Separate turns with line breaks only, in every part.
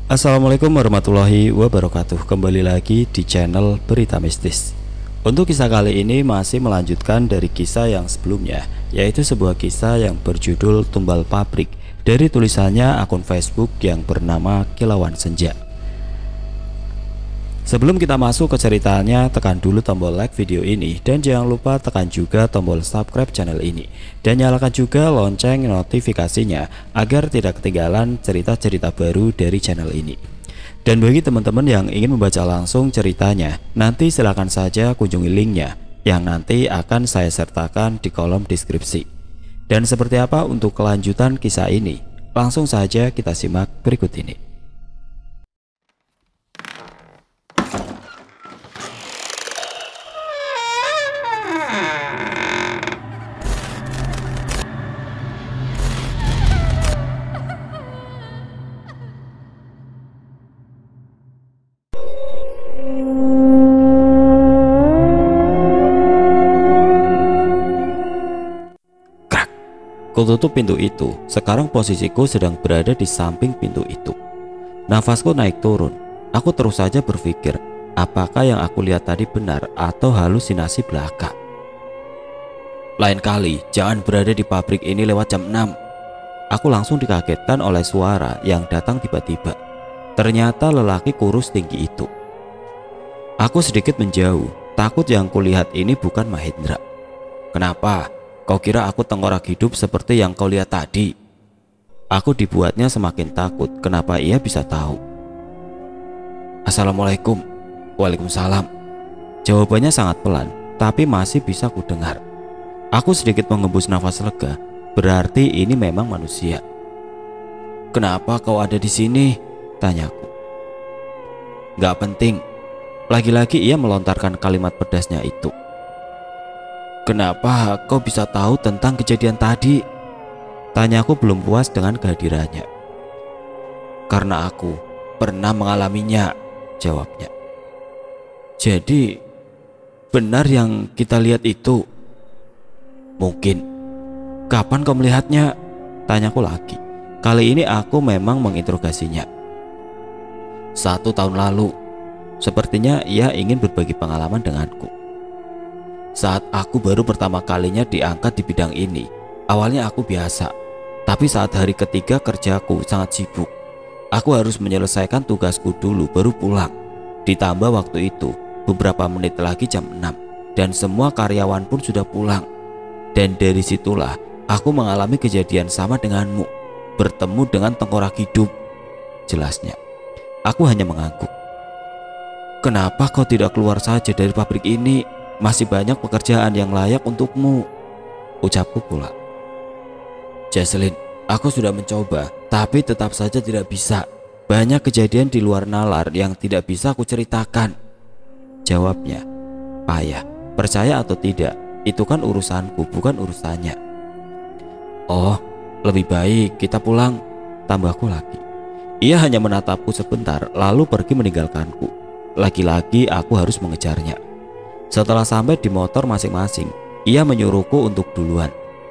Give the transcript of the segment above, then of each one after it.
Assalamualaikum warahmatullahi wabarakatuh. Kembali lagi di channel Berita Mistis. Untuk kisah kali ini masih melanjutkan dari kisah yang sebelumnya, yaitu sebuah kisah yang berjudul Tumbal Pabrik dari tulisannya akun Facebook yang bernama Kilauan Senja. Sebelum kita masuk ke ceritanya, tekan dulu tombol like video ini dan jangan lupa tekan juga tombol subscribe channel ini dan nyalakan juga lonceng notifikasinya agar tidak ketinggalan cerita-cerita baru dari channel ini. Dan bagi teman-teman yang ingin membaca langsung ceritanya, nanti silakan saja kunjungi linknya yang nanti akan saya sertakan di kolom deskripsi. Dan seperti apa untuk kelanjutan kisah ini? Langsung saja kita simak berikut ini. Kututup pintu itu. Sekarang posisiku sedang berada di samping pintu itu. Nafasku naik turun. Aku terus saja berpikir, apakah yang aku lihat tadi benar atau halusinasi belaka. Lain kali jangan berada di pabrik ini lewat jam 6. Aku langsung dikagetkan oleh suara yang datang tiba-tiba. Ternyata lelaki kurus tinggi itu. Aku sedikit menjauh, takut yang kulihat ini bukan Mahendra. Kenapa? Kau kira aku tengkorak hidup seperti yang kau lihat tadi? Aku dibuatnya semakin takut. Kenapa ia bisa tahu? Assalamualaikum. Waalaikumsalam. Jawabannya sangat pelan, tapi masih bisa kudengar. Aku sedikit mengembus nafas lega. Berarti ini memang manusia. Kenapa kau ada di sini? Tanyaku. Gak penting. Lagi-lagi ia melontarkan kalimat pedasnya itu. Kenapa kau bisa tahu tentang kejadian tadi? Tanyaku belum puas dengan kehadirannya. Karena aku pernah mengalaminya, jawabnya. Jadi benar yang kita lihat itu? Mungkin. Kapan kau melihatnya? Tanyaku lagi. Kali ini aku memang menginterogasinya. 1 tahun lalu. Sepertinya ia ingin berbagi pengalaman denganku. Saat aku baru pertama kalinya diangkat di bidang ini, awalnya aku biasa. Tapi saat hari ketiga kerjaku sangat sibuk. Aku harus menyelesaikan tugasku dulu baru pulang. Ditambah waktu itu, beberapa menit lagi jam 6. Dan semua karyawan pun sudah pulang. Dan dari situlah aku mengalami kejadian sama denganmu. Bertemu dengan tengkorak hidup. Jelasnya. Aku hanya mengangguk. Kenapa kau tidak keluar saja dari pabrik ini? Masih banyak pekerjaan yang layak untukmu, ucapku pula. Jesslyn, aku sudah mencoba, tapi tetap saja tidak bisa. Banyak kejadian di luar nalar yang tidak bisa aku ceritakan, jawabnya. Payah, percaya atau tidak, itu kan urusanku, bukan urusannya. Oh, lebih baik kita pulang, tambahku lagi. Ia hanya menatapku sebentar, lalu pergi meninggalkanku. Lagi-lagi aku harus mengejarnya. Setelah sampai di motor masing-masing, ia menyuruhku untuk duluan.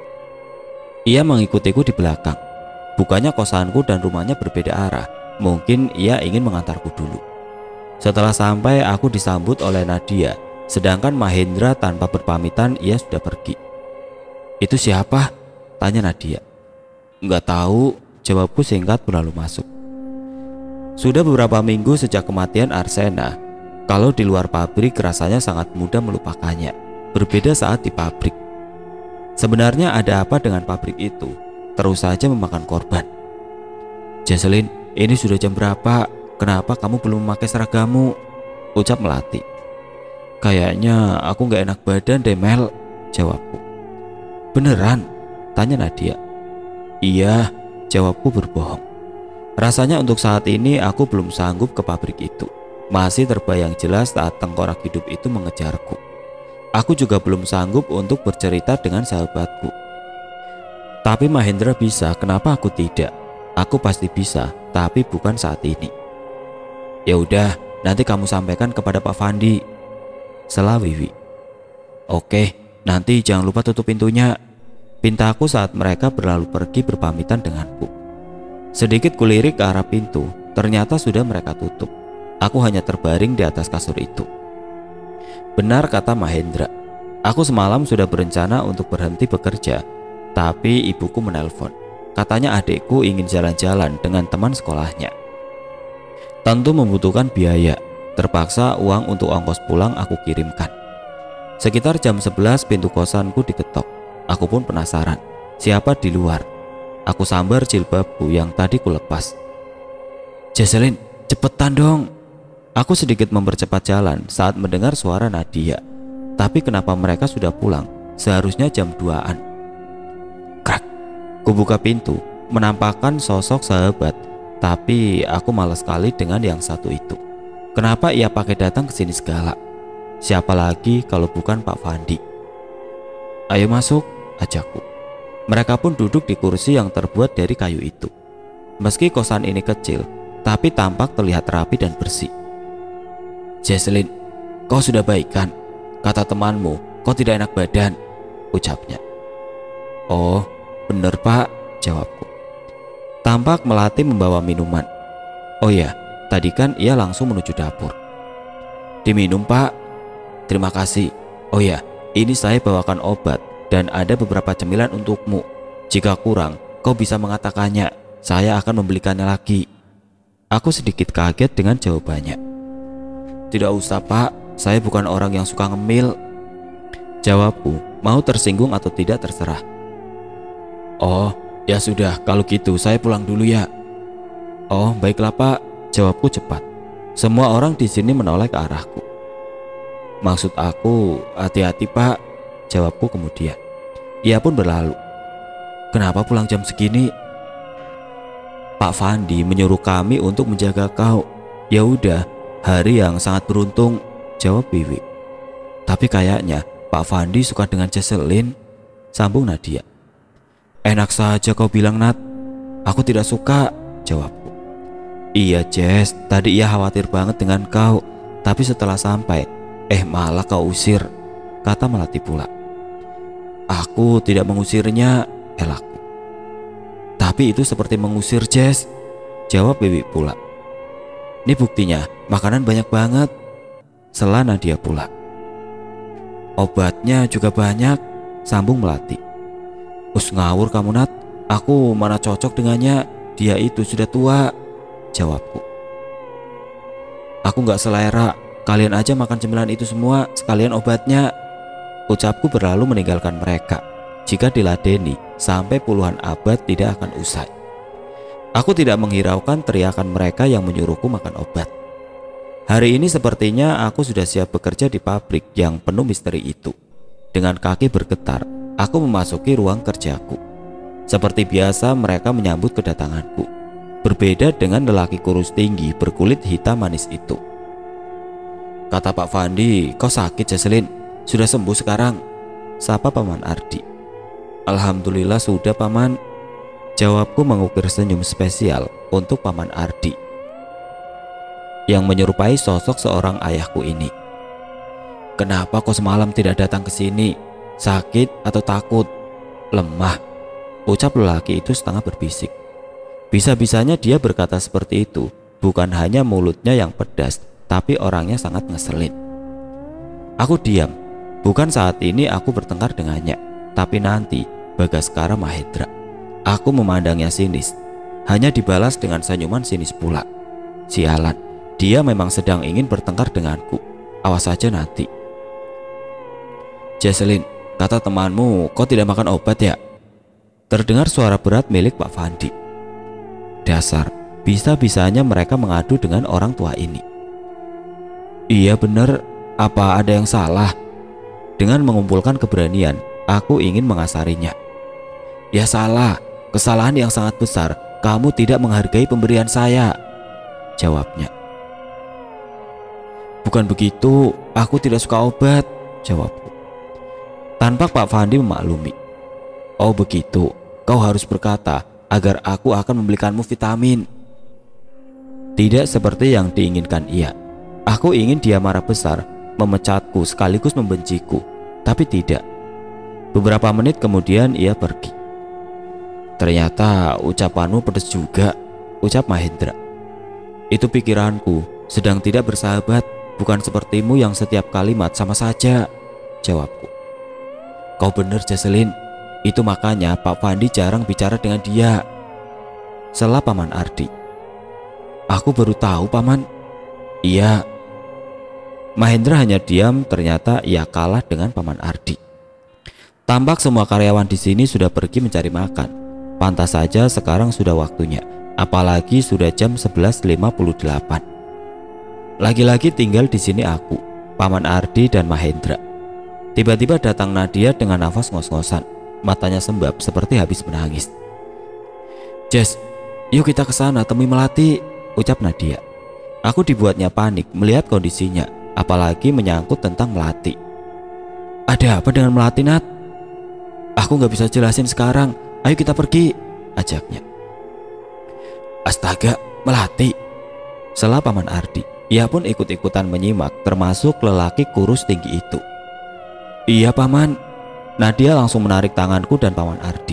Ia mengikutiku di belakang. Bukannya kosanku dan rumahnya berbeda arah. Mungkin ia ingin mengantarku dulu. Setelah sampai, aku disambut oleh Nadia. Sedangkan Mahendra tanpa berpamitan ia sudah pergi. Itu siapa? Tanya Nadia. Enggak tahu, jawabku singkat berlalu masuk. Sudah beberapa minggu sejak kematian Arsena. Kalau di luar pabrik rasanya sangat mudah melupakannya. Berbeda saat di pabrik. Sebenarnya ada apa dengan pabrik itu? Terus saja memakan korban. Jesslyn, ini sudah jam berapa? Kenapa kamu belum memakai seragammu? Ucap Melati. Kayaknya aku gak enak badan deh Mel, jawabku. Beneran? Tanya Nadia. Iya, jawabku berbohong. Rasanya untuk saat ini aku belum sanggup ke pabrik itu. Masih terbayang jelas saat tengkorak hidup itu mengejarku. Aku juga belum sanggup untuk bercerita dengan sahabatku. Tapi Mahendra bisa, kenapa aku tidak? Aku pasti bisa, tapi bukan saat ini. Ya udah, nanti kamu sampaikan kepada Pak Fandi, sela Wiwi. Oke, nanti jangan lupa tutup pintunya, pintaku saat mereka berlalu pergi berpamitan denganku. Sedikit kulirik ke arah pintu. ternyata sudah mereka tutup. Aku hanya terbaring di atas kasur itu. Benar kata Mahendra, aku semalam sudah berencana untuk berhenti bekerja, tapi ibuku menelpon. Katanya adikku ingin jalan-jalan dengan teman sekolahnya. Tentu membutuhkan biaya, terpaksa uang untuk ongkos pulang aku kirimkan. Sekitar jam 11 pintu kosanku diketok. Aku pun penasaran, siapa di luar. Aku sambar jilbabku yang tadi kulepas. "Jesselyn, cepetan dong." Aku sedikit mempercepat jalan saat mendengar suara Nadia. Tapi kenapa mereka sudah pulang? Seharusnya jam 2-an. Krak. Kubuka pintu, menampakkan sosok sahabat. Tapi aku malas sekali dengan yang satu itu. Kenapa ia pakai datang ke sini segala? Siapa lagi kalau bukan Pak Fandi? "Ayo masuk," ajakku. Mereka pun duduk di kursi yang terbuat dari kayu itu. Meski kosan ini kecil, tapi tampak terlihat rapi dan bersih. "Jesselyn, kau sudah baikan. Kata temanmu, kau tidak enak badan," ucapnya. "Oh, bener Pak," jawabku. Tampak Melati membawa minuman. "Oh ya, tadi kan ia langsung menuju dapur." "Diminum Pak." "Terima kasih. Oh ya, ini saya bawakan obat dan ada beberapa cemilan untukmu. Jika kurang, kau bisa mengatakannya. Saya akan membelikannya lagi." Aku sedikit kaget dengan jawabannya. "Tidak usah Pak, saya bukan orang yang suka ngemil," jawabku, mau tersinggung atau tidak terserah. "Oh, ya sudah, kalau gitu saya pulang dulu ya." "Oh, baiklah Pak," jawabku cepat. Semua orang di sini menoleh ke arahku. "Maksud aku, hati-hati Pak," jawabku kemudian. Ia pun berlalu. "Kenapa pulang jam segini?" "Pak Fandi menyuruh kami untuk menjaga kau." "Ya udah, hari yang sangat beruntung," jawab Wiwi. "Tapi kayaknya Pak Fandi suka dengan Jesselyn," sambung Nadia. "Enak saja kau bilang, Nat. Aku tidak suka," jawabku. "Iya Jess, tadi ia khawatir banget dengan kau, tapi setelah sampai, malah kau usir," kata Melati pula. "Aku tidak mengusirnya," elakku. "Tapi itu seperti mengusir Jess," jawab Wiwi pula. "Ini buktinya, makanan banyak banget," sela Nadia pula. "Obatnya juga banyak," sambung Melati. "Us ngawur kamu Nat, aku mana cocok dengannya, dia itu sudah tua," jawabku. "Aku gak selera, kalian aja makan cemilan itu semua sekalian obatnya," ucapku berlalu meninggalkan mereka. Jika diladeni, sampai puluhan abad tidak akan usai. Aku tidak menghiraukan teriakan mereka yang menyuruhku makan obat. Hari ini sepertinya aku sudah siap bekerja di pabrik yang penuh misteri itu. Dengan kaki bergetar, aku memasuki ruang kerjaku. Seperti biasa mereka menyambut kedatanganku. Berbeda dengan lelaki kurus tinggi berkulit hitam manis itu. "Kata Pak Fandi, kau sakit Jesselyn. Sudah sembuh sekarang?" sapa Paman Ardi. "Alhamdulillah sudah Paman," jawabku mengukir senyum spesial untuk Paman Ardi yang menyerupai sosok seorang ayahku ini. "Kenapa kau semalam tidak datang ke sini? Sakit atau takut? Lemah?" ucap lelaki itu setengah berbisik. Bisa-bisanya dia berkata seperti itu, bukan hanya mulutnya yang pedas, tapi orangnya sangat ngeselin. Aku diam. Bukan saat ini aku bertengkar dengannya, tapi nanti Bagaskara Mahendra. Aku memandangnya sinis, hanya dibalas dengan senyuman sinis pula. Sialan, dia memang sedang ingin bertengkar denganku. Awas saja nanti. "Jesselyn, kata temanmu kau tidak makan obat ya?" Terdengar suara berat milik Pak Fandi. Dasar, bisa-bisanya mereka mengadu dengan orang tua ini. "Iya benar, apa ada yang salah?" Dengan mengumpulkan keberanian, aku ingin mengasarinya. "Ya salah, kesalahan yang sangat besar. Kamu tidak menghargai pemberian saya," jawabnya. "Bukan begitu, aku tidak suka obat," jawabku. Tanpa Pak Fandi memaklumi. "Oh begitu, kau harus berkata agar aku akan membelikanmu vitamin." Tidak seperti yang diinginkan ia. Aku ingin dia marah besar, memecatku sekaligus membenciku, tapi tidak. Beberapa menit kemudian ia pergi. "Ternyata ucapanmu pedas juga," ucap Mahendra. Itu pikiranku sedang tidak bersahabat, bukan sepertimu yang setiap kalimat sama saja, jawabku. Kau bener Jaselin, itu makanya Pak Fandi jarang bicara dengan dia, sela Paman Ardi. Aku baru tahu Paman. Iya. Mahendra hanya diam, ternyata ia kalah dengan Paman Ardi. Tampak semua karyawan di sini sudah pergi mencari makan. Pantas saja sekarang sudah waktunya, apalagi sudah jam 11.58. Lagi-lagi tinggal di sini aku, Paman Ardi dan Mahendra. Tiba-tiba datang Nadia dengan nafas ngos-ngosan, matanya sembab seperti habis menangis. Jess, yuk kita ke sana temui Melati, ucap Nadia. Aku dibuatnya panik melihat kondisinya, apalagi menyangkut tentang Melati. Ada apa dengan Melati, Nat? Aku gak bisa jelasin sekarang, ayo kita pergi, ajaknya. Astaga, Melati, sela Paman Ardi. Ia pun ikut-ikutan menyimak, termasuk lelaki kurus tinggi itu. Iya Paman. Nadia langsung menarik tanganku dan Paman Ardi.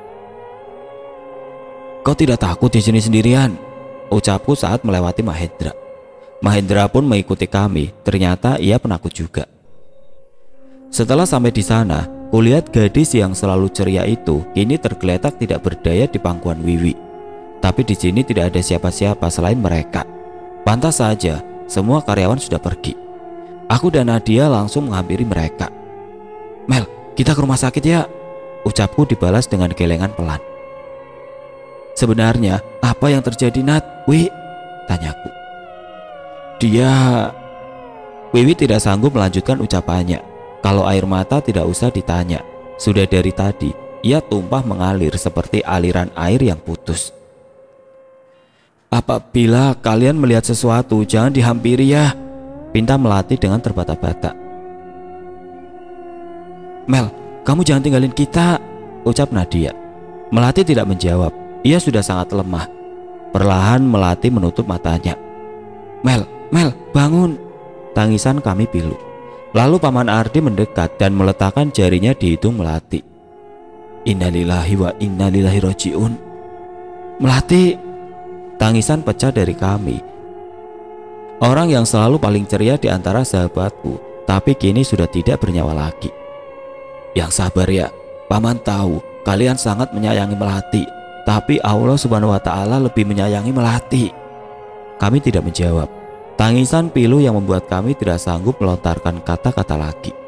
Kau tidak takut di sini sendirian? Ucapku saat melewati Mahendra. Mahendra pun mengikuti kami, ternyata ia penakut juga. Setelah sampai di sana, kulihat gadis yang selalu ceria itu kini tergeletak tidak berdaya di pangkuan Wiwi. Tapi di sini tidak ada siapa-siapa selain mereka. Pantas saja semua karyawan sudah pergi. Aku dan Nadia langsung menghampiri mereka. Mel, kita ke rumah sakit ya, ucapku dibalas dengan gelengan pelan. Sebenarnya apa yang terjadi Nat? Wi, tanyaku. Wiwi tidak sanggup melanjutkan ucapannya. Kalau air mata tidak usah ditanya. Sudah dari tadi ia tumpah mengalir seperti aliran air yang putus. Apabila kalian melihat sesuatu jangan dihampiri ya, pinta Melati dengan terbata-bata. Mel, kamu jangan tinggalin kita, ucap Nadia. Melati tidak menjawab, ia sudah sangat lemah. Perlahan Melati menutup matanya. Mel, bangun, tangisan kami pilu. Lalu Paman Ardi mendekat dan meletakkan jarinya di hidung Melati. Innalillahi wa innalillahi rojiun. Melati, tangisan pecah dari kami. Orang yang selalu paling ceria di antara sahabatku, tapi kini sudah tidak bernyawa lagi. Yang sabar ya, Paman tahu kalian sangat menyayangi Melati, tapi Allah Subhanahu wa Ta'ala lebih menyayangi Melati. Kami tidak menjawab. Tangisan pilu yang membuat kami tidak sanggup melontarkan kata-kata lagi.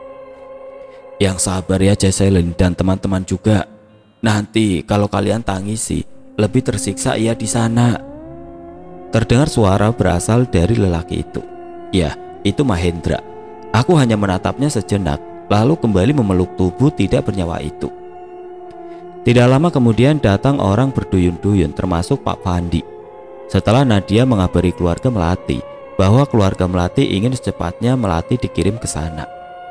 Yang sabar ya Jaselin dan teman-teman juga. Nanti kalau kalian tangisi, lebih tersiksa ia di sana. Terdengar suara berasal dari lelaki itu. Ya, itu Mahendra. Aku hanya menatapnya sejenak, lalu kembali memeluk tubuh tidak bernyawa itu. Tidak lama kemudian datang orang berduyun-duyun, termasuk Pak Fandi. Setelah Nadia mengabari keluarga Melati bahwa keluarga Melati ingin secepatnya Melati dikirim ke sana.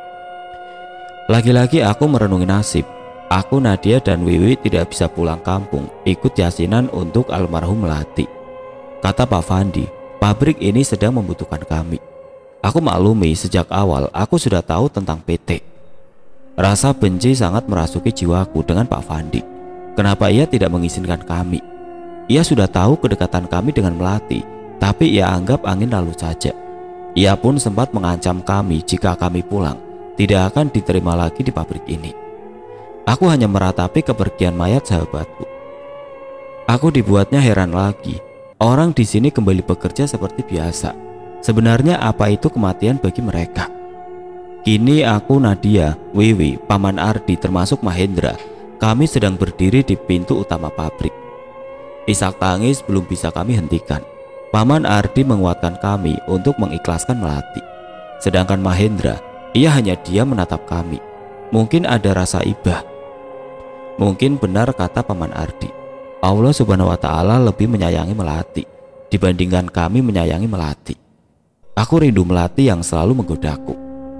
Lagi-lagi aku merenungi nasib. Aku, Nadia dan Wiwi tidak bisa pulang kampung ikut yasinan untuk almarhum Melati. Kata Pak Fandi, pabrik ini sedang membutuhkan kami. Aku maklumi sejak awal aku sudah tahu tentang PT. Rasa benci sangat merasuki jiwaku dengan Pak Fandi. Kenapa ia tidak mengizinkan kami? Ia sudah tahu kedekatan kami dengan Melati, tapi ia anggap angin lalu saja. Ia pun sempat mengancam kami jika kami pulang tidak akan diterima lagi di pabrik ini. Aku hanya meratapi kepergian mayat sahabatku. Aku dibuatnya heran lagi. Orang di sini kembali bekerja seperti biasa. Sebenarnya apa itu kematian bagi mereka? Kini aku, Nadia, Wiwi, Paman Ardi termasuk Mahendra, kami sedang berdiri di pintu utama pabrik. Isak tangis belum bisa kami hentikan. Paman Ardi menguatkan kami untuk mengikhlaskan Melati. Sedangkan Mahendra, ia hanya diam menatap kami. Mungkin ada rasa ibah. Mungkin benar kata Paman Ardi. Allah Subhanahu wa Ta'ala lebih menyayangi Melati dibandingkan kami menyayangi Melati. Aku rindu Melati yang selalu menggodaku.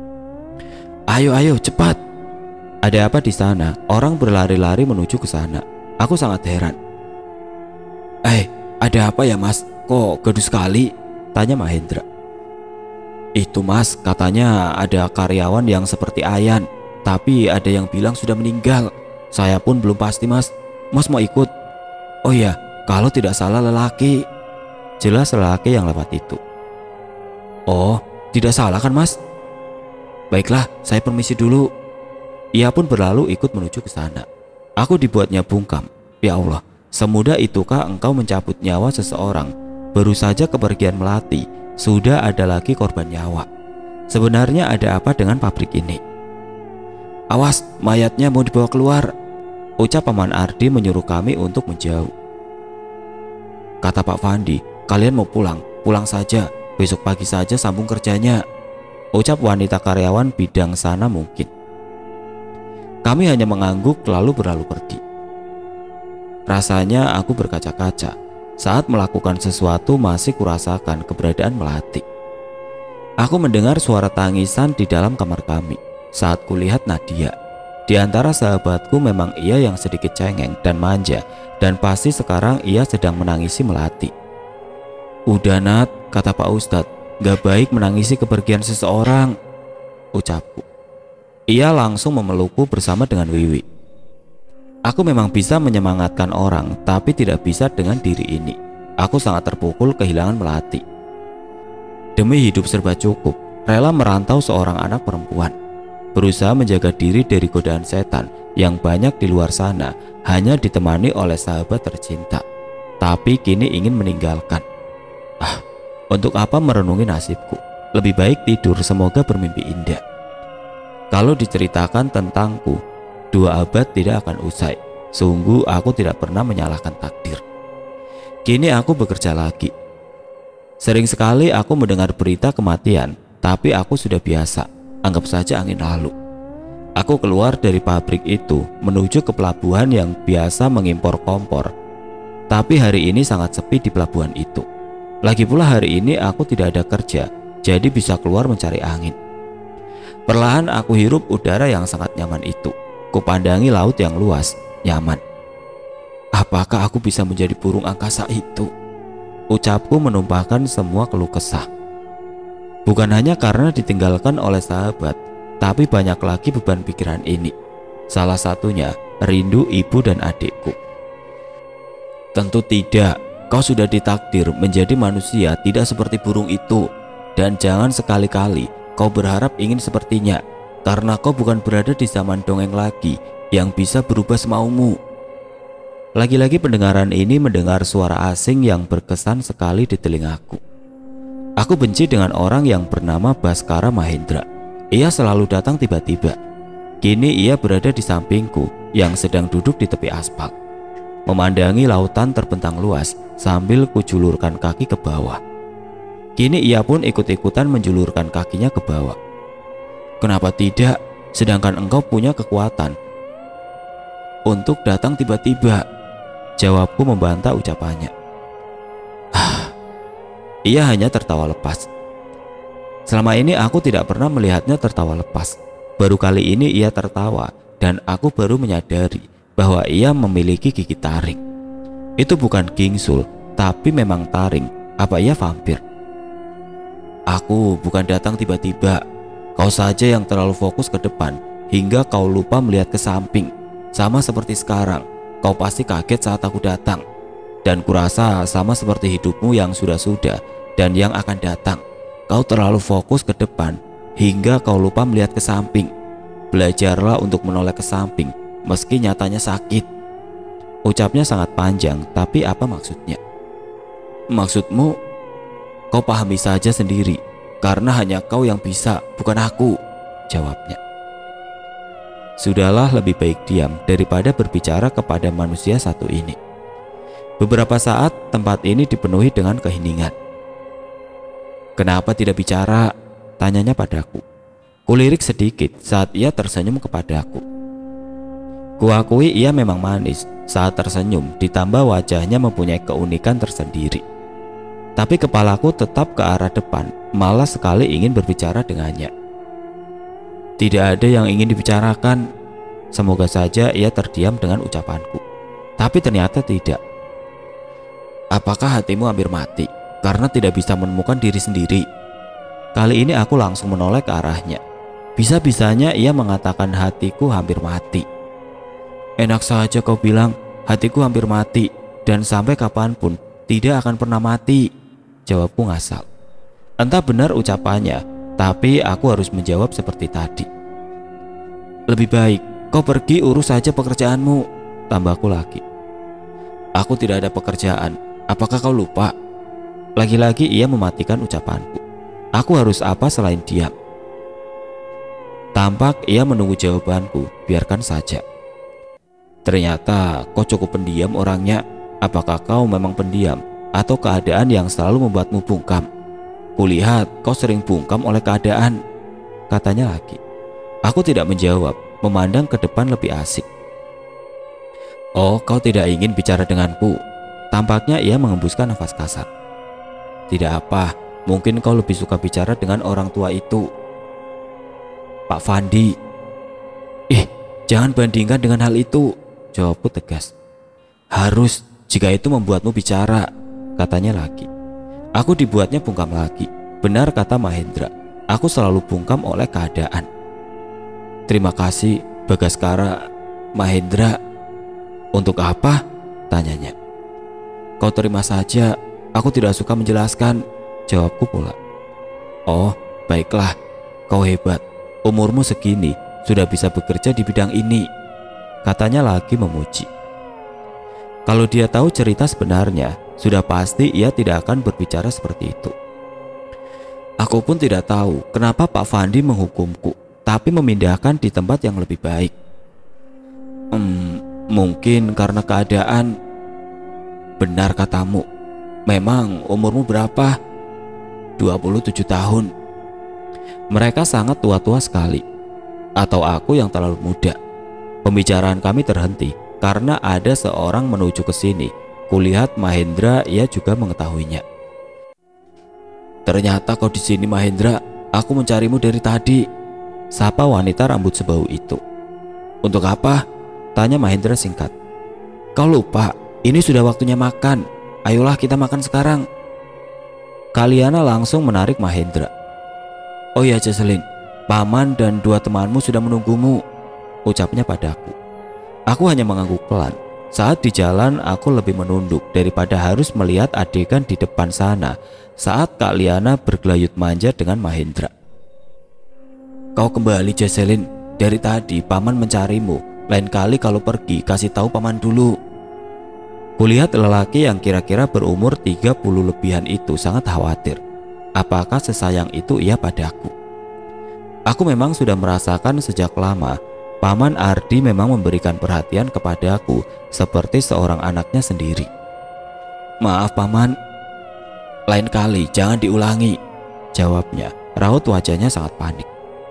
Ayo cepat. Ada apa di sana? Orang berlari-lari menuju ke sana. Aku sangat heran. Ada apa ya Mas? Kok gaduh sekali? Tanya Mahendra. Itu Mas, katanya ada karyawan yang seperti Ayan, tapi ada yang bilang sudah meninggal. Saya pun belum pasti Mas. Mas mau ikut? Oh ya, kalau tidak salah lelaki. Jelas lelaki yang lewat itu. Oh, tidak salah kan mas? Baiklah, saya permisi dulu. Ia pun berlalu ikut menuju ke sana. Aku dibuatnya bungkam. Ya Allah, semudah itukah engkau mencabut nyawa seseorang? Baru saja kepergian melati, sudah ada lagi korban nyawa. Sebenarnya ada apa dengan pabrik ini? Awas, mayatnya mau dibawa keluar, ucap Paman Ardi menyuruh kami untuk menjauh. Kata Pak Fandi, kalian mau pulang, pulang saja. Besok pagi saja sambung kerjanya, ucap wanita karyawan bidang sana mungkin. Kami hanya mengangguk lalu berlalu pergi. Rasanya aku berkaca-kaca. Saat melakukan sesuatu masih kurasakan keberadaan melati. Aku mendengar suara tangisan di dalam kamar kami saat kulihat Nadia. Di antara sahabatku memang ia yang sedikit cengeng dan manja, dan pasti sekarang ia sedang menangisi melati. Udah Nat, kata Pak Ustadz, gak baik menangisi kepergian seseorang, ucapku. Ia langsung memelukku bersama dengan Wiwi. Aku memang bisa menyemangatkan orang, tapi tidak bisa dengan diri ini. Aku sangat terpukul kehilangan melati. Demi hidup serba cukup, rela merantau seorang anak perempuan, berusaha menjaga diri dari godaan setan yang banyak di luar sana, hanya ditemani oleh sahabat tercinta. Tapi kini ingin meninggalkan. Untuk apa merenungi nasibku? Lebih baik tidur, semoga bermimpi indah. Kalau diceritakan tentangku, 2 abad tidak akan usai. Sungguh aku tidak pernah menyalahkan takdir. Kini aku bekerja lagi. Sering sekali aku mendengar berita kematian, tapi aku sudah biasa, anggap saja angin lalu. Aku keluar dari pabrik itu menuju ke pelabuhan yang biasa mengimpor kompor. Tapi hari ini sangat sepi di pelabuhan itu. Lagi pula hari ini aku tidak ada kerja, jadi bisa keluar mencari angin. Perlahan aku hirup udara yang sangat nyaman itu. Kupandangi laut yang luas, nyaman. Apakah aku bisa menjadi burung angkasa itu? Ucapku menumpahkan semua keluh kesah. Bukan hanya karena ditinggalkan oleh sahabat, tapi banyak lagi beban pikiran ini. Salah satunya rindu ibu dan adikku. Tentu tidak, kau sudah ditakdir menjadi manusia tidak seperti burung itu. Dan jangan sekali-kali kau berharap ingin sepertinya, karena kau bukan berada di zaman dongeng lagi yang bisa berubah semaumu. Lagi-lagi pendengaran ini mendengar suara asing yang berkesan sekali di telingaku. Aku benci dengan orang yang bernama Baskara Mahendra. Ia selalu datang tiba-tiba. Kini ia berada di sampingku yang sedang duduk di tepi aspal, memandangi lautan terbentang luas sambil kujulurkan kaki ke bawah. Kini ia pun ikut-ikutan menjulurkan kakinya ke bawah. Kenapa tidak? Sedangkan engkau punya kekuatan untuk datang tiba-tiba, jawabku membantah ucapannya. Ia hanya tertawa lepas. Selama ini aku tidak pernah melihatnya tertawa lepas. Baru kali ini ia tertawa dan aku baru menyadari bahwa ia memiliki gigi taring. Itu bukan gingsul, tapi memang taring. Apa ia vampir? Aku bukan datang tiba-tiba. Kau saja yang terlalu fokus ke depan hingga kau lupa melihat ke samping. Sama seperti sekarang, kau pasti kaget saat aku datang. Dan kurasa sama seperti hidupmu yang sudah-sudah dan yang akan datang. Kau terlalu fokus ke depan hingga kau lupa melihat ke samping. Belajarlah untuk menoleh ke samping meski nyatanya sakit. Ucapnya sangat panjang, tapi apa maksudnya? Maksudmu? Kau pahami saja sendiri, karena hanya kau yang bisa, bukan aku, jawabnya. Sudahlah, lebih baik diam daripada berbicara kepada manusia satu ini. Beberapa saat tempat ini dipenuhi dengan keheningan. Kenapa tidak bicara? Tanyanya padaku. Kulirik sedikit saat ia tersenyum kepadaku. Kuakui ia memang manis saat tersenyum, ditambah wajahnya mempunyai keunikan tersendiri. Tapi kepalaku tetap ke arah depan, malah sekali ingin berbicara dengannya. Tidak ada yang ingin dibicarakan. Semoga saja ia terdiam dengan ucapanku. Tapi ternyata tidak. Apakah hatimu hampir mati karena tidak bisa menemukan diri sendiri? Kali ini aku langsung menoleh ke arahnya. Bisa-bisanya ia mengatakan hatiku hampir mati. Enak saja kau bilang hatiku hampir mati, dan sampai kapanpun tidak akan pernah mati, jawabku ngasal. Entah benar ucapannya, tapi aku harus menjawab seperti tadi. Lebih baik kau pergi urus saja pekerjaanmu, tambahku lagi. Aku tidak ada pekerjaan, apakah kau lupa? Lagi-lagi ia mematikan ucapanku. Aku harus apa selain diam? Tampak ia menunggu jawabanku, biarkan saja. Ternyata kau cukup pendiam orangnya. Apakah kau memang pendiam atau keadaan yang selalu membuatmu bungkam? Kulihat kau sering bungkam oleh keadaan, katanya lagi. Aku tidak menjawab, memandang ke depan lebih asik. Oh, kau tidak ingin bicara denganku? Tampaknya ia mengembuskan nafas kasar. Tidak apa, mungkin kau lebih suka bicara dengan orang tua itu, Pak Fandi. Jangan bandingkan dengan hal itu, jawabku tegas. Harus, jika itu membuatmu bicara, katanya lagi. Aku dibuatnya bungkam lagi. Benar kata Mahendra, aku selalu bungkam oleh keadaan. Terima kasih, Bagaskara. Mahendra. Untuk apa? Tanyanya. Kau terima saja, aku tidak suka menjelaskan, jawabku pula. Oh, baiklah, kau hebat. Umurmu segini, sudah bisa bekerja di bidang ini, katanya lagi memuji. Kalau dia tahu cerita sebenarnya, sudah pasti ia tidak akan berbicara seperti itu. Aku pun tidak tahu kenapa Pak Fandi menghukumku, tapi memindahkan di tempat yang lebih baik. Mungkin karena keadaan. Benar katamu. Memang umurmu berapa? 27 tahun. Mereka sangat tua-tua sekali. Atau aku yang terlalu muda? Pembicaraan kami terhenti karena ada seorang menuju ke sini. Kulihat Mahendra, ia juga mengetahuinya. Ternyata kau di sini, Mahendra. Aku mencarimu dari tadi, sapa wanita rambut sebau itu. Untuk apa? Tanya Mahendra singkat. Kau lupa, ini sudah waktunya makan. Ayolah kita makan sekarang. Kaliana langsung menarik Mahendra. Oh ya Jesselyn, paman dan dua temanmu sudah menunggumu, ucapnya padaku. Aku hanya mengangguk pelan. Saat di jalan aku lebih menunduk daripada harus melihat adegan di depan sana saat Kak Liana bergelayut manja dengan Mahendra. Kau kembali Jesselyn, dari tadi paman mencarimu. Lain kali kalau pergi kasih tahu paman dulu. Kulihat lelaki yang kira-kira berumur 30 lebihan itu sangat khawatir. Apakah sesayang itu ia padaku? Aku memang sudah merasakan sejak lama Paman Ardi memang memberikan perhatian kepadaku seperti seorang anaknya sendiri. Maaf paman, lain kali jangan diulangi, jawabnya. Raut wajahnya sangat panik.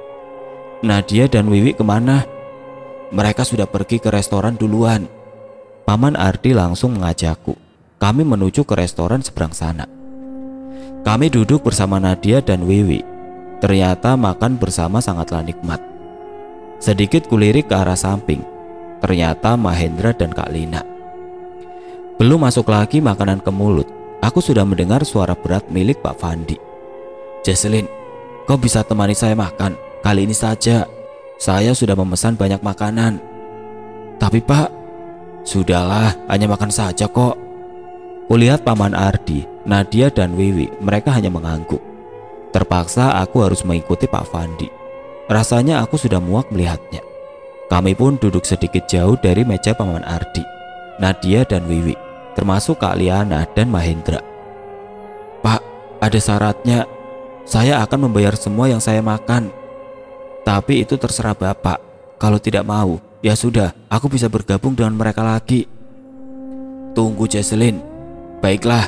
Nadia dan Wiwi kemana? Mereka sudah pergi ke restoran duluan. Paman Ardi langsung mengajakku. Kami menuju ke restoran seberang sana. Kami duduk bersama Nadia dan Wiwi. Ternyata makan bersama sangatlah nikmat. Sedikit kulirik ke arah samping. Ternyata Mahendra dan Kak Lina. Belum masuk lagi makanan ke mulut, aku sudah mendengar suara berat milik Pak Fandi. Jesselyn, kau bisa temani saya makan. Kali ini saja. Saya sudah memesan banyak makanan. Tapi Pak, sudahlah, hanya makan saja kok. Kulihat Paman Ardi, Nadia dan Wiwi, mereka hanya mengangguk. Terpaksa aku harus mengikuti Pak Fandi. Rasanya aku sudah muak melihatnya. Kami pun duduk sedikit jauh dari meja Paman Ardi, Nadia dan Wiwi, termasuk Kak Liana dan Mahendra. Pak, ada syaratnya. Saya akan membayar semua yang saya makan. Tapi itu terserah Bapak. Kalau tidak mau, ya sudah, aku bisa bergabung dengan mereka lagi. Tunggu Jesselyn. Baiklah.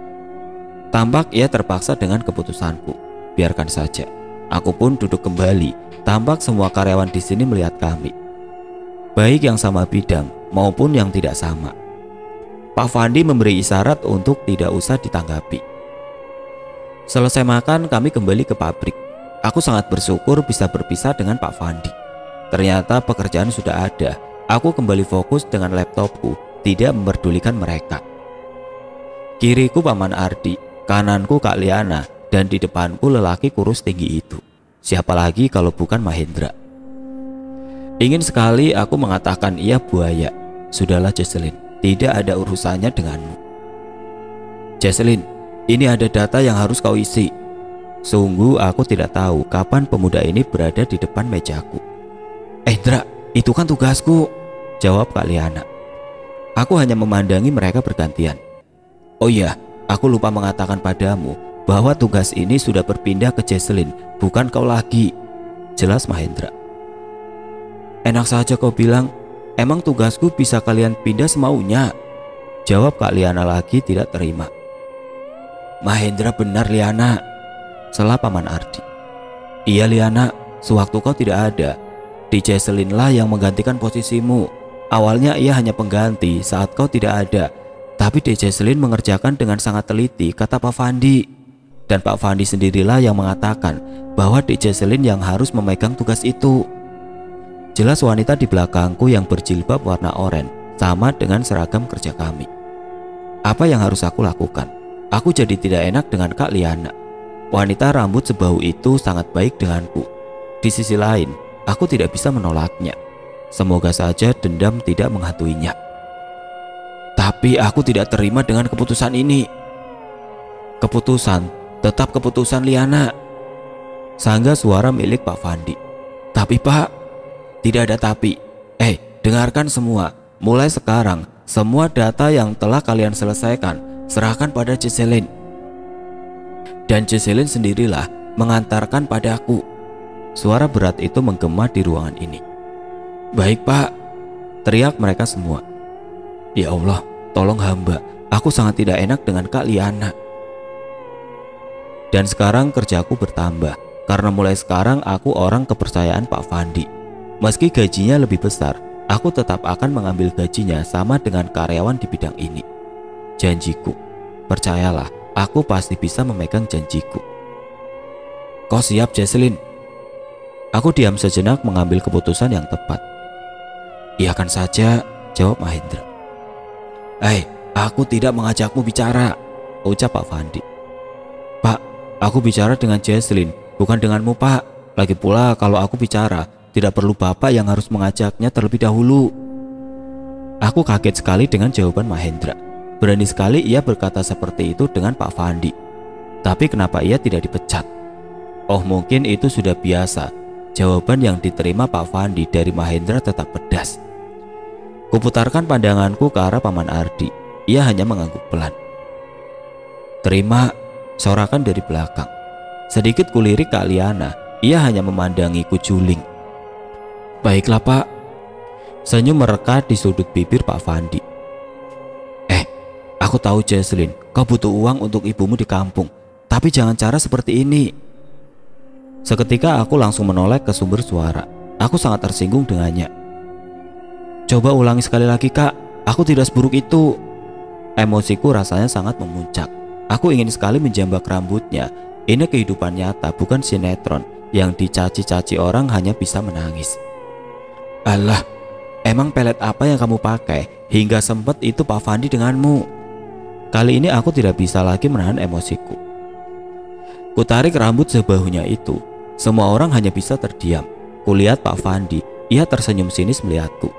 Tampak ia terpaksa dengan keputusanku. Biarkan saja. Aku pun duduk kembali. Tampak semua karyawan di sini melihat kami, baik yang sama bidang maupun yang tidak sama. Pak Fandi memberi isyarat untuk tidak usah ditanggapi. Selesai makan, kami kembali ke pabrik. Aku sangat bersyukur bisa berpisah dengan Pak Fandi. Ternyata pekerjaan sudah ada. Aku kembali fokus dengan laptopku, tidak memperdulikan mereka. Kiriku Paman Ardi, kananku Kak Liana, dan di depanku lelaki kurus tinggi itu. Siapa lagi kalau bukan Mahendra? Ingin sekali aku mengatakan ia buaya. Sudahlah Jesselyn, tidak ada urusannya denganmu. Jesselyn, ini ada data yang harus kau isi. Sungguh aku tidak tahu kapan pemuda ini berada di depan mejaku. Indra, itu kan tugasku, jawab Kak Liana. Aku hanya memandangi mereka bergantian. Oh iya, aku lupa mengatakan padamu bahwa tugas ini sudah berpindah ke Jesselyn, bukan kau lagi, jelas Mahendra. Enak saja kau bilang, emang tugasku bisa kalian pindah semaunya, jawab Kak Liana lagi tidak terima. Mahendra benar Liana, sela Paman Ardi. Iya Liana, sewaktu kau tidak ada, di Jesselyn lah yang menggantikan posisimu. Awalnya ia hanya pengganti saat kau tidak ada, tapi di Jesselyn mengerjakan dengan sangat teliti, kata Pak Fandi. Dan Pak Fandi sendirilah yang mengatakan bahwa di Jesselyn yang harus memegang tugas itu. Jelas wanita di belakangku yang berjilbab warna oranye sama dengan seragam kerja kami. Apa yang harus aku lakukan? Aku jadi tidak enak dengan Kak Liana. Wanita rambut sebahu itu sangat baik denganku. Di sisi lain, aku tidak bisa menolaknya. Semoga saja dendam tidak menghantuinya. Tapi aku tidak terima dengan keputusan ini. Keputusan, tetap keputusan Liana, sangga suara milik Pak Fandi. Tapi Pak, tidak ada tapi. Dengarkan semua. Mulai sekarang, semua data yang telah kalian selesaikan serahkan pada Jesselyn. Dan Jesselyn sendirilah mengantarkan padaku. Suara berat itu menggema di ruangan ini. Baik Pak, teriak mereka semua. Ya Allah, tolong hamba. Aku sangat tidak enak dengan Kak Liana. Dan sekarang kerjaku bertambah, karena mulai sekarang aku orang kepercayaan Pak Fandi. Meski gajinya lebih besar, aku tetap akan mengambil gajinya sama dengan karyawan di bidang ini. Janjiku, percayalah, aku pasti bisa memegang janjiku. Kau siap Jesselyn? Aku diam sejenak mengambil keputusan yang tepat. Iyakan saja, jawab Mahendra. Aku tidak mengajakmu bicara, ucap Pak Fandi. Pak, aku bicara dengan Jesselyn, bukan denganmu Pak. Lagi pula kalau aku bicara, tidak perlu Bapak yang harus mengajaknya terlebih dahulu. Aku kaget sekali dengan jawaban Mahendra. Berani sekali ia berkata seperti itu dengan Pak Fandi. Tapi kenapa ia tidak dipecat? Oh mungkin itu sudah biasa. Jawaban yang diterima Pak Fandi dari Mahendra tetap pedas. Kuputarkan pandanganku ke arah Paman Ardi. Ia hanya mengangguk pelan. Terima, sorakan dari belakang. Sedikit kulirik Kak Liana. Ia hanya memandangiku juling. Baiklah Pak. Senyum merekat di sudut bibir Pak Fandi. Aku tahu Jesselyn, kau butuh uang untuk ibumu di kampung. Tapi jangan cara seperti ini. Seketika aku langsung menoleh ke sumber suara. Aku sangat tersinggung dengannya. Coba ulangi sekali lagi Kak, aku tidak seburuk itu. Emosiku rasanya sangat memuncak. Aku ingin sekali menjambak rambutnya. Ini kehidupan nyata, bukan sinetron yang dicaci-caci orang hanya bisa menangis. Alah, emang pelet apa yang kamu pakai hingga sempat itu Pak Fandi denganmu? Kali ini aku tidak bisa lagi menahan emosiku. Kutarik rambut sebahunya itu. Semua orang hanya bisa terdiam. Kulihat Pak Fandi, ia tersenyum sinis melihatku.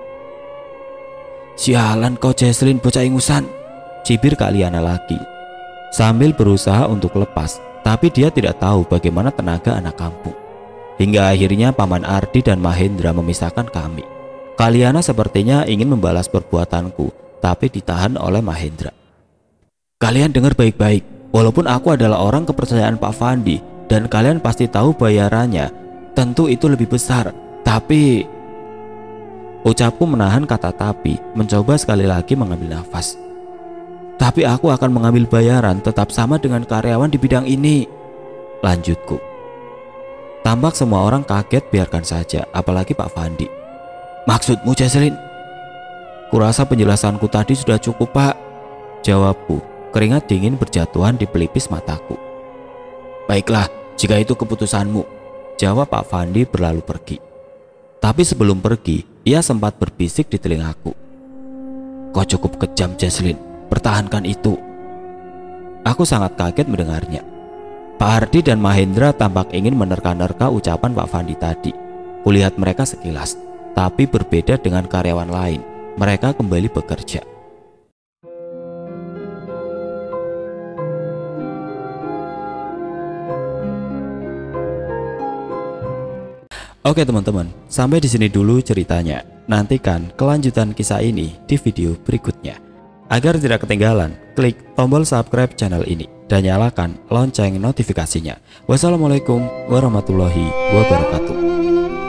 Sialan kau Jesselyn bocah ingusan, cibir Kak Liana lagi. Sambil berusaha untuk lepas, tapi dia tidak tahu bagaimana tenaga anak kampung. Hingga akhirnya Paman Ardi dan Mahendra memisahkan kami. Kak Liana sepertinya ingin membalas perbuatanku, tapi ditahan oleh Mahendra. Kalian dengar baik-baik, walaupun aku adalah orang kepercayaan Pak Fandi dan kalian pasti tahu bayarannya, tentu itu lebih besar. Tapi, ucapku menahan kata tapi, mencoba sekali lagi mengambil nafas. Tapi aku akan mengambil bayaran tetap sama dengan karyawan di bidang ini, lanjutku. Tampak semua orang kaget, biarkan saja, apalagi Pak Fandi. Maksudmu Jesselyn? Kurasa penjelasanku tadi sudah cukup Pak, jawabku. Keringat dingin berjatuhan di pelipis mataku. Baiklah, jika itu keputusanmu, jawab Pak Fandi berlalu pergi. Tapi sebelum pergi, ia sempat berbisik di telingaku. Kau cukup kejam Jesselyn, pertahankan itu. Aku sangat kaget mendengarnya. Pak Ardi dan Mahendra tampak ingin menerka-nerka ucapan Pak Fandi tadi. Kulihat mereka sekilas, tapi berbeda dengan karyawan lain. Mereka kembali bekerja. Oke teman-teman, sampai di sini dulu ceritanya. Nantikan kelanjutan kisah ini di video berikutnya. Agar tidak ketinggalan, klik tombol subscribe channel ini dan nyalakan lonceng notifikasinya. Wassalamualaikum warahmatullahi wabarakatuh.